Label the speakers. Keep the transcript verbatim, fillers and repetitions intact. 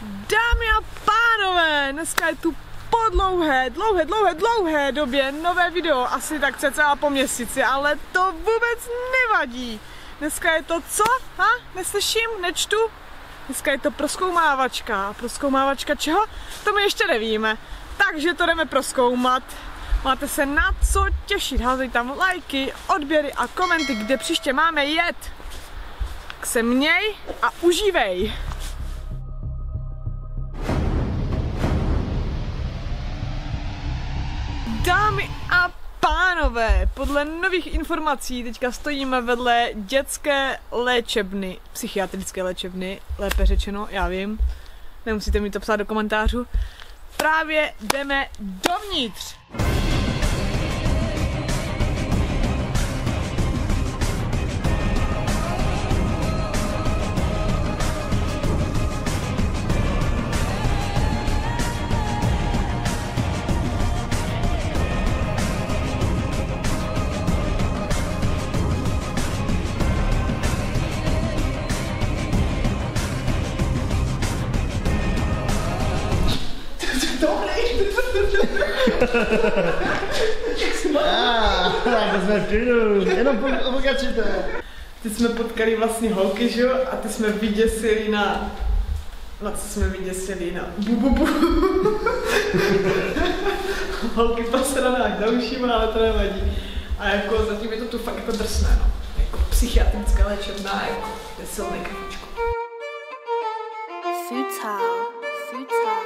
Speaker 1: Dámy a pánové, dneska je tu po dlouhé, dlouhé, dlouhé, dlouhé době nové video, asi tak cca po měsíci, ale to vůbec nevadí. Dneska je to co? Ha? Neslyším? Nečtu? Dneska je to prozkoumávačka. Prozkoumávačka čeho? To my ještě nevíme. Takže to jdeme prozkoumat. Máte se na co těšit. Házej tam lajky, odběry a komenty, kde příště máme jet. Tak se měj a užívej. Dámy a pánové, podle nových informací teďka stojíme vedle dětské léčebny, psychiatrické léčebny, lépe řečeno, já vím, nemusíte mi to psát do komentářů. Právě jdeme dovnitř.
Speaker 2: Ah, to jsme v klidu, jenom pokračujte.
Speaker 1: Ty jsme potkali vlastně holky, že jo? A ty jsme vyděsili na... Na co jsme vyděsili? Na bu, bu, bu. Holky posraná k dalším, ale to nevadí. A jako zatím je to tu fakt jako drsné, no. Jako psychiatrická léčebná, jako je silný kafičko.
Speaker 3: Futile, futile.